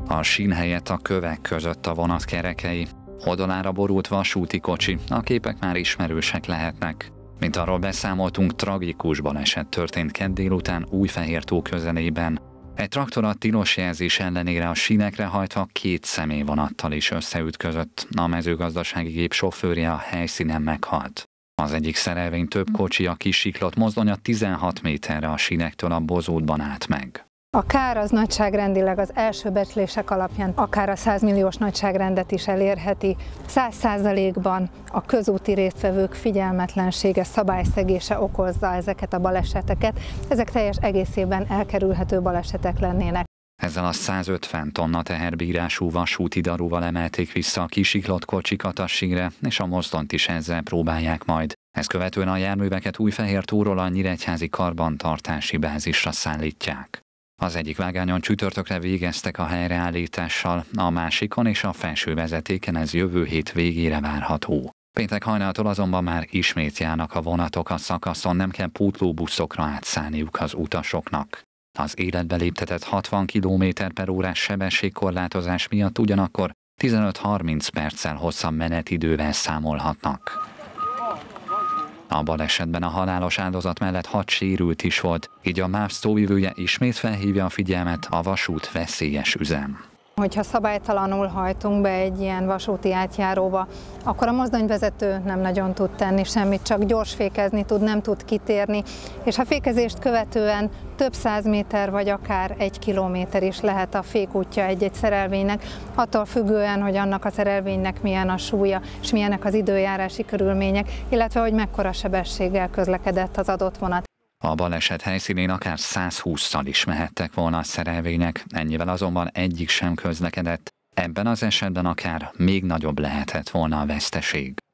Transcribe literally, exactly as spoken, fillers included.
A sín helyett a kövek között a vonat kerekei. Oldalára borult vasúti kocsi, a képek már ismerősek lehetnek. Mint arról beszámoltunk, tragikus baleset történt kedd délután Újfehértó közelében. Egy traktor a tilos jelzés ellenére a sínekre hajtva két személyvonattal is összeütközött. A mezőgazdasági gép sofőrje a helyszínen meghalt. Az egyik szerelvény több kocsi a kisiklott mozdonya tizenhat méterre a sínektől a bozótban állt meg. A kár az nagyságrendileg az első becslések alapján akár a száz milliós nagyságrendet is elérheti. száz százalékban a közúti résztvevők figyelmetlensége, szabályszegése okozza ezeket a baleseteket. Ezek teljes egészében elkerülhető balesetek lennének. Ezzel a százötven tonna teherbírású vasúti daruval emelték vissza a kisiklott kocsikat a sínre, és a mozdont is ezzel próbálják majd. Ezt követően a járműveket Újfehértóról a nyíregyházi karbantartási bázisra szállítják. Az egyik vágányon csütörtökre végeztek a helyreállítással, a másikon és a felső vezetéken ez jövő hét végére várható. Péntek hajnaltól azonban már ismét járnak a vonatok a szakaszon, nem kell pótlóbuszokra átszállniuk az utasoknak. Az életbe léptetett hatvan kilométer per órás sebességkorlátozás miatt ugyanakkor tizenöt-harminc perccel hosszabb menetidővel számolhatnak. A balesetben a halálos áldozat mellett hat sérült is volt, így a MÁV szóvivője ismét felhívja a figyelmet, a vasút veszélyes üzem. Hogyha szabálytalanul hajtunk be egy ilyen vasúti átjáróba, akkor a mozdonyvezető nem nagyon tud tenni semmit, csak gyors fékezni tud, nem tud kitérni, és a fékezést követően több száz méter vagy akár egy kilométer is lehet a fékútja egy-egy szerelvénynek, attól függően, hogy annak a szerelvénynek milyen a súlya, és milyenek az időjárási körülmények, illetve hogy mekkora sebességgel közlekedett az adott vonat. A baleset helyszínén akár száz hússzal is mehettek volna a szerelvények, ennyivel azonban egyik sem közlekedett. Ebben az esetben akár még nagyobb lehetett volna a veszteség.